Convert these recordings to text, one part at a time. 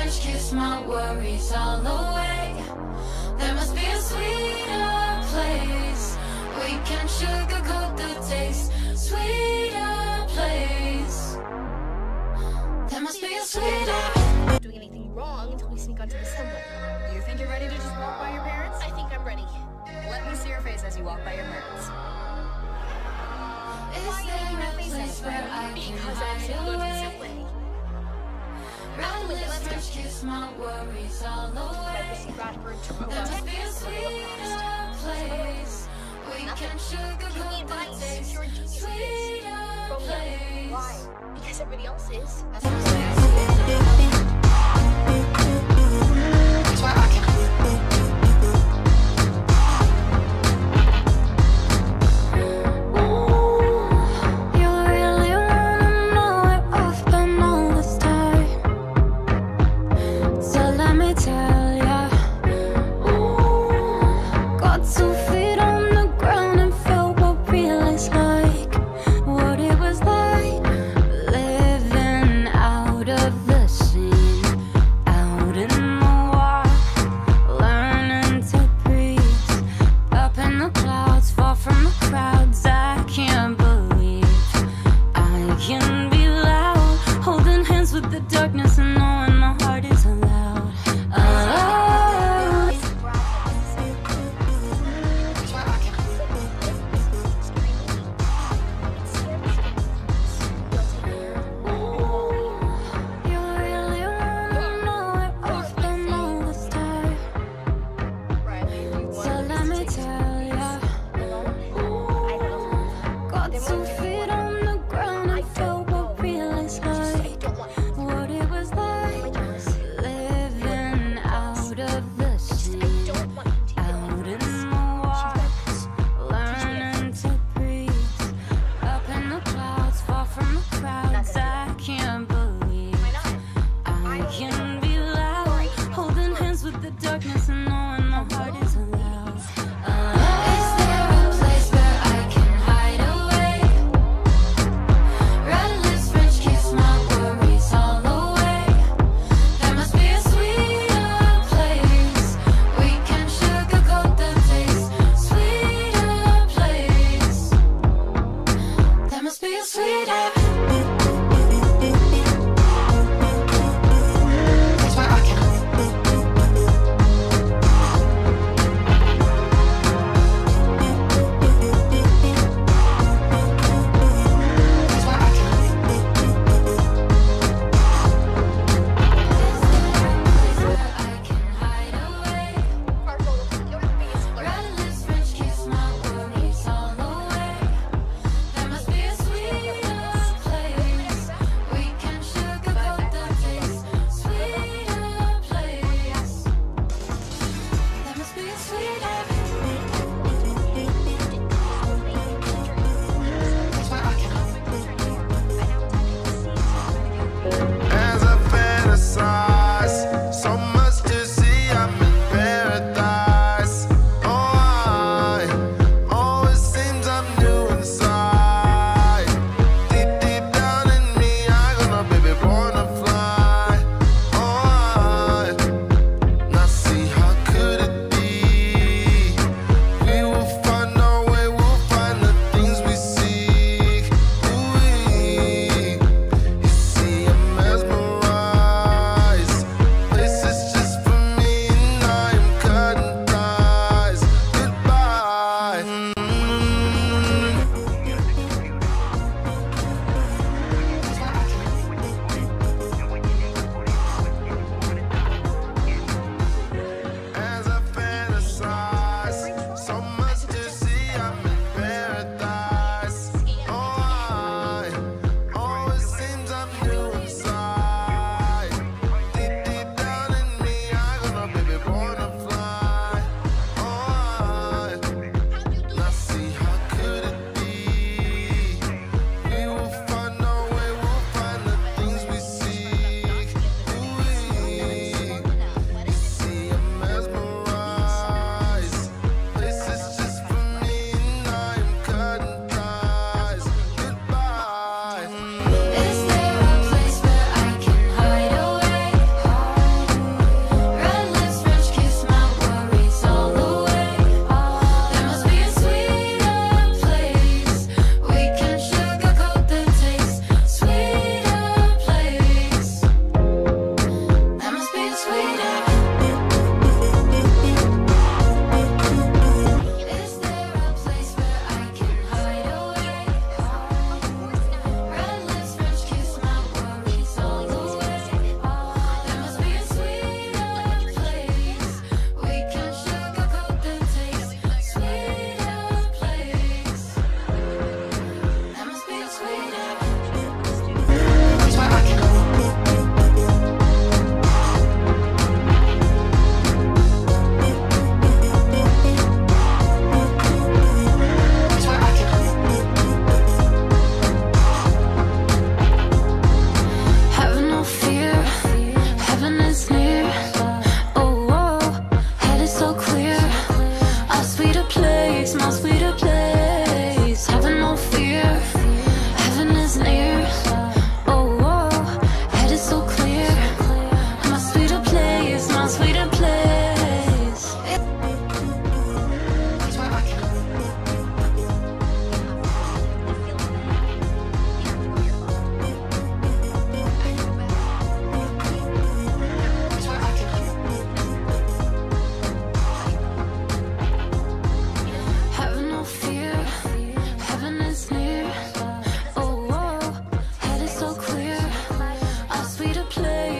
French kiss my worries all away. There must be a sweeter place. We can sugarcoat the taste. Sweeter place. There must be a sweeter. Doing anything wrong until we sneak onto the subway. You think you're ready to just walk by your parents? I think I'm ready. Let me see your face as you walk by your parents. Is there a place where I can Because I'm still hide going to the away? subway. Round lips, French kiss my worries all away. There must be a sweeter place. We can sugarcoat the taste. Sweeter place. Why? Because everybody else is. That's what I'm saying. That's why I can. What it was like.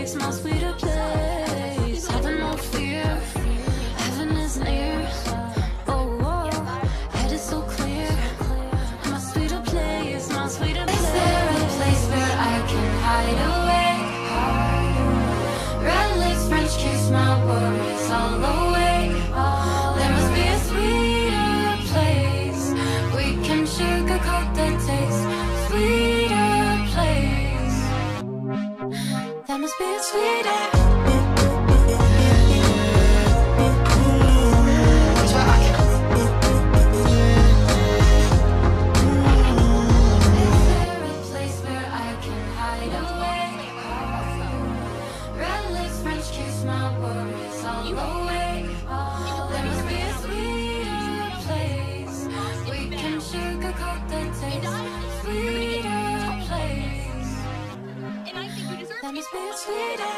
place, my sweeter place. Having no fear, heaven is near. Oh, oh, head is so clear. My sweeter place, my sweeter place. Is there a place where I can hide away? Red lips, French kiss, my worries all away. There must be a sweeter place. We can sugarcoat the taste. Sweeter place. There must be a sweeter. That must be sweeter.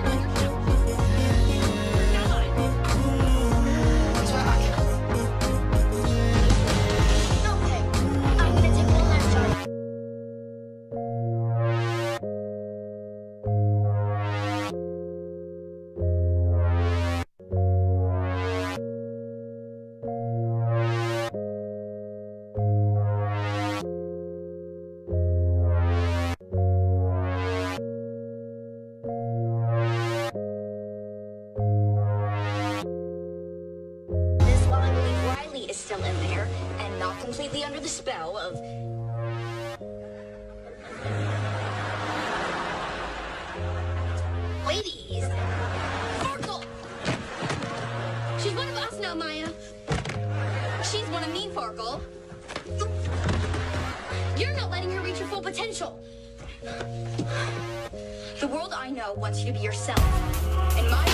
Still in there and not completely under the spell of ladies. Farkle! She's one of us now, Maya. She's one of me, Farkle. You're not letting her reach her full potential. The world I know wants you to be yourself. And my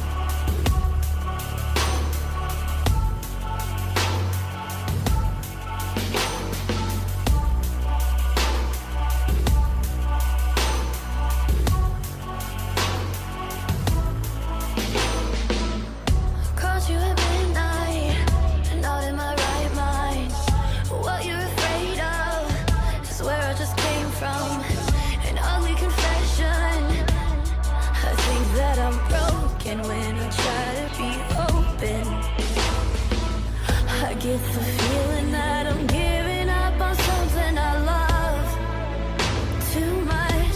when I try to be open, I get the feeling that I'm giving up on something I love too much.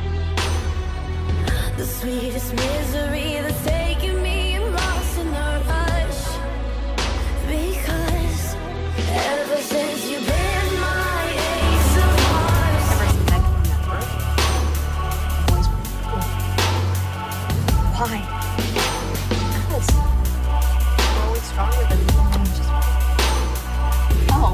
The sweetest misery that's taking me, I'm lost in the rush. Because ever since you've been my ace of hearts. Why? Stronger than just... Oh.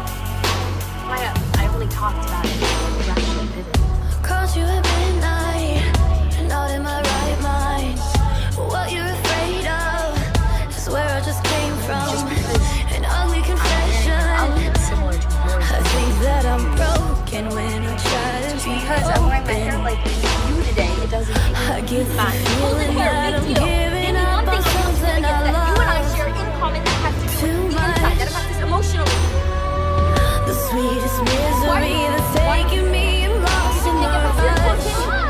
I only talked about it. You actually did it. Called you at midnight, not in my right mind. What you're afraid of is where I just came from. Just because an ugly confession. I'll get similar to yours. I think that I'm broken when I try to just be because I'm wearing my hair open. like you today, it doesn't make I me get the fine. feeling that I'm giving up on something I love. You and I share in common that has to do with the inside, that affects us emotionally. The sweetest misery that's taking me, I'm lost in the rush.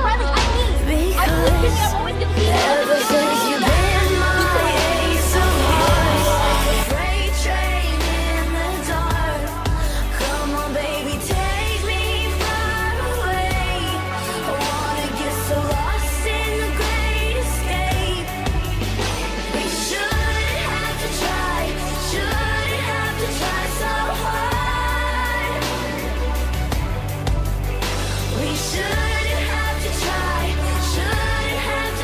Ever since you've been my ace of hearts, freight train in the dark. Come on, baby, take me far away. I wanna get so lost in the great escape. We shouldn't have to try so hard. We shouldn't have to try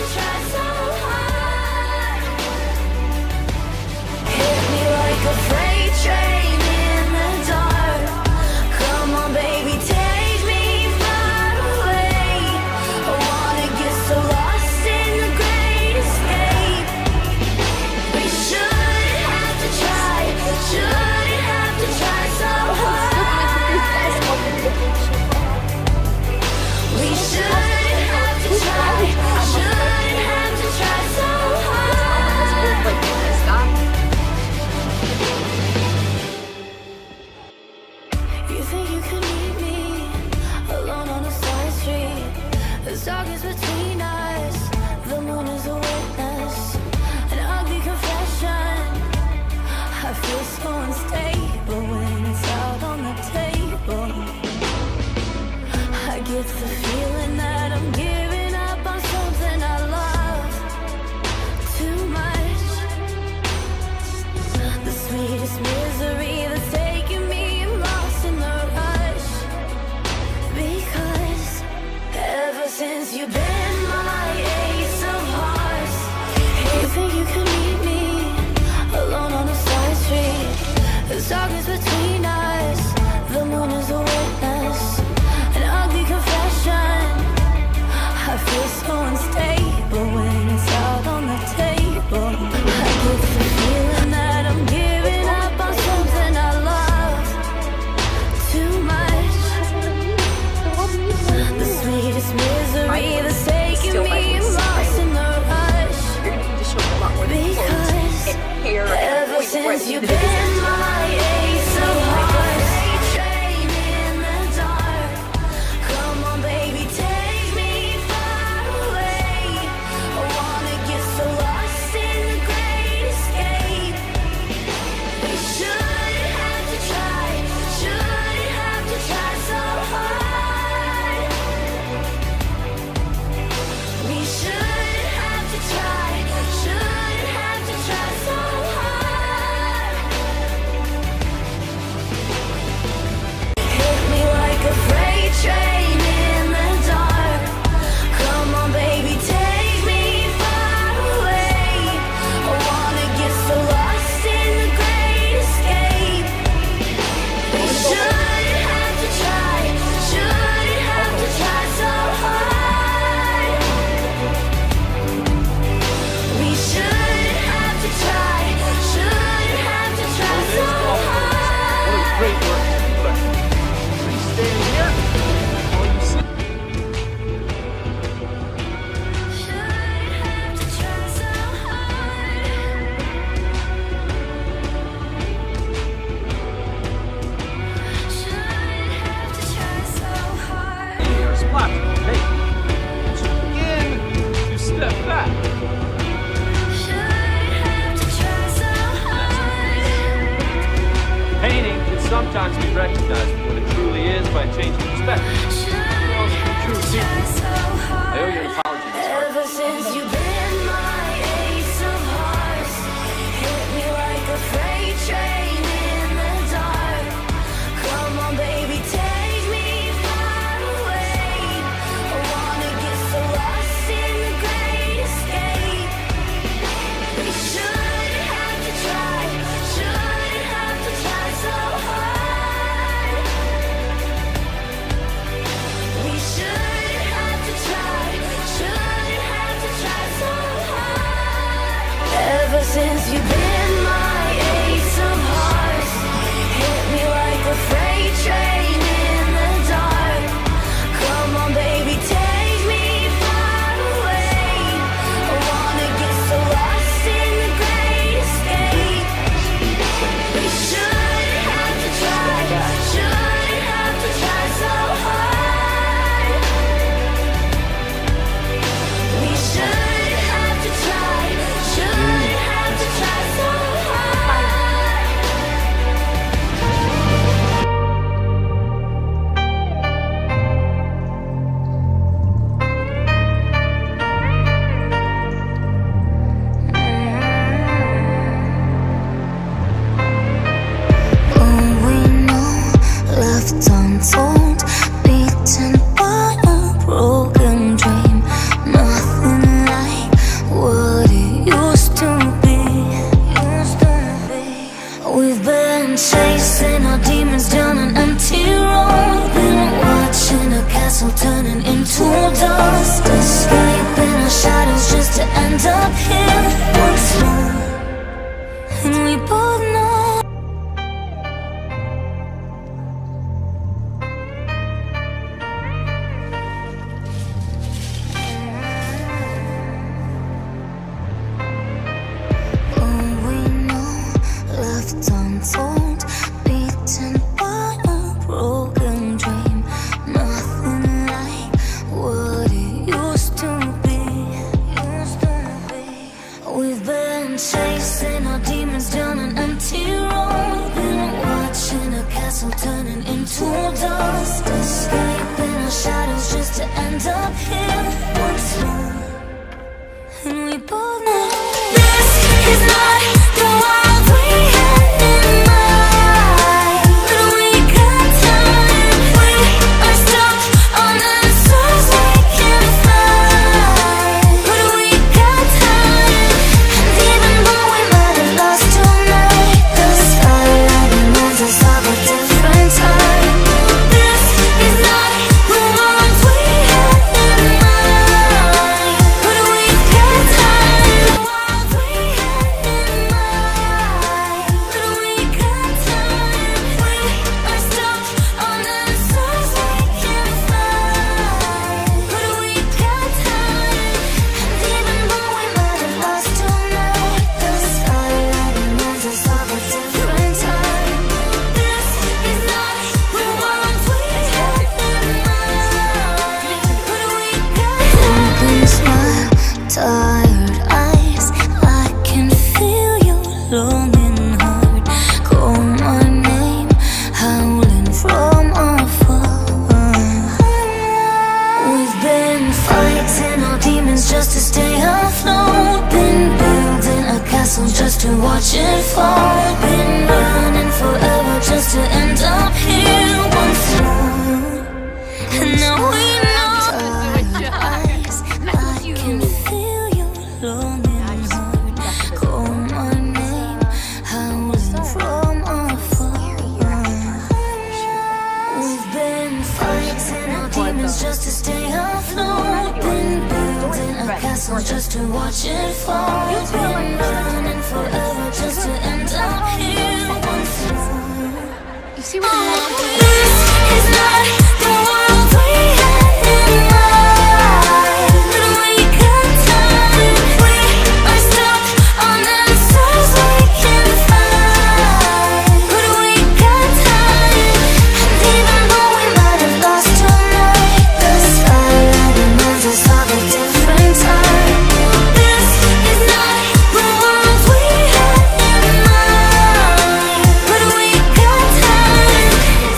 only recognize what it truly is by changing perspective. True secret. I owe you an apology. Ever since you've been my ace of hearts, hit me like a freight train in the dark. Come on, baby, take me far away. I wanna get so lost in the great escape. We should have to try so hard. We should have to try so hard. Ever since you've been my ace of hearts, hit me like a freight train in the dark. Come on, baby, take me far away. I wanna get so lost in the great escape. We should have to try so hard. We should have to try so hard. All we know, left untold, beaten by a broken dream. Nothing like what it used to be. We've been chasing our demons down an empty road. Been watching a castle turning into dust, escaping our shadows just to end up here once more. And we both know left untold, beaten by a broken dream. Nothing like what it used to be. We've been chasing our demons down an empty road. Been watching a castle turning into dust, escaping our shadows just to end up here once more. And we both know this is not the world we had in mind. But we got time, we are stuck on answers we can't find. But we got time, and even though we might have lost tonight, the skyline reminds us of a different time. This is not the world we had in mind. But we got time, the world we had in mind. But we got time, we are stuck on answers we can't find. But we got time, and even though we might have lost tonight, the skyline reminds us of a different time. This is not the world we had in mind. But we got broken smile, tired eyes. I can feel your longing heart. Call my name, howling from afar. We've been fighting our demons just to stay afloat. Been building a castle just to watch it fall. Been running forever just to end up here once more. And now we know eyes. I can feel your longing heart. Call my name, howling from afar. We've been fighting our demons just to stay afloat. Been building a castle just to watch it fall. Been running forever just to end up here once more. You see what I'm saying? This is not the world we had in mind. But we got time, we are stuck on answers we can't find. But we got time, and even though we might have lost tonight, the skyline reminds us of a different time. This is not the world we had in mind. But we got time.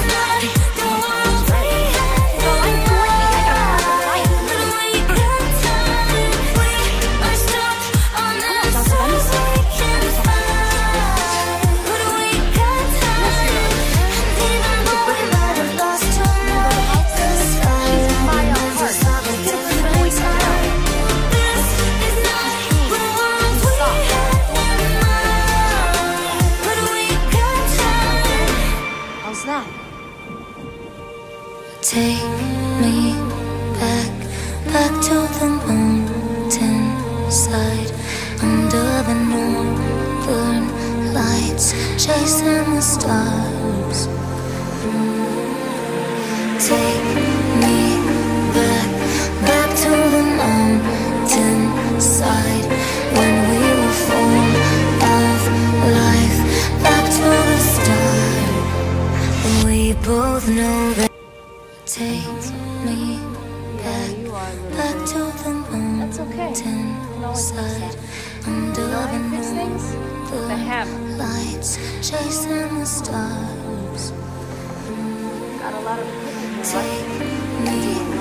chasing the stars. Take me back, back to the mountain side, when we were full of life, back to the start. We both know that. Take me back, back to the mountain side, under the moon, the lights, chasing the stars. Got a lot of Take me